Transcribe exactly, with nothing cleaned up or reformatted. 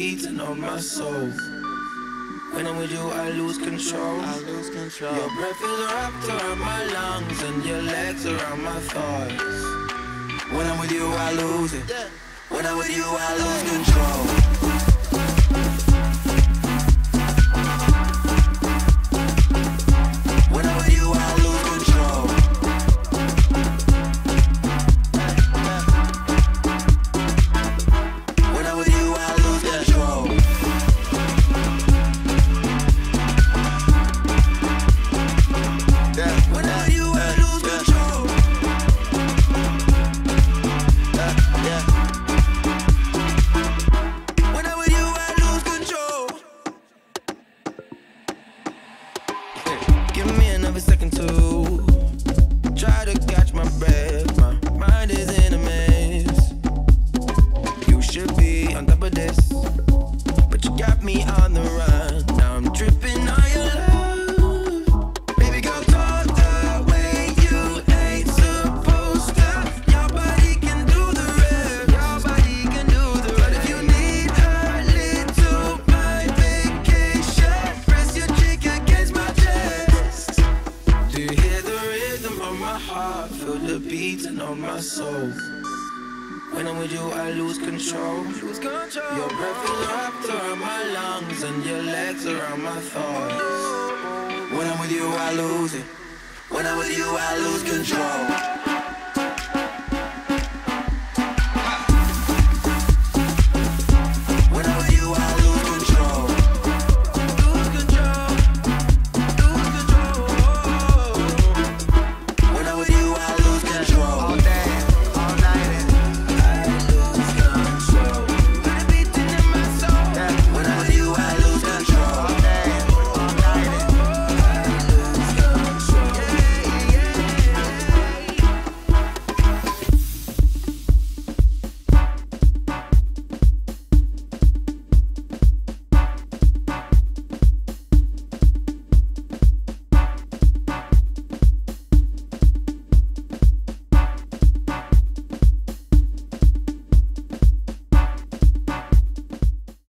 beating on my soul. When I'm with you, I lose control. I lose control. Your breath is wrapped around my lungs and your legs around my thighs. When I'm with you, I lose it. When I'm with you, I lose control. When I'm with you, I lose control. When I'm with you, I lose control. When I'm with you, I lose control. When I'm with you, I lose control. Give me another second to try to catch my breath. My mind is in a mess. You should be on top of this, but you got me on the run. Now I'm dripping on your love. Baby girl, talk the way you ain't supposed to. Your body can do the rest. Your body can do the rest. But if you need a little my vacation, press your cheek against my chest. Do you hear the rhythm of my heart? Feel the beating of my soul. When I'm with you, I lose control. Lose control. Your breath is wrapped around my lungs and your legs around my thighs. When I'm with you, I lose it. When I'm with you, I lose control.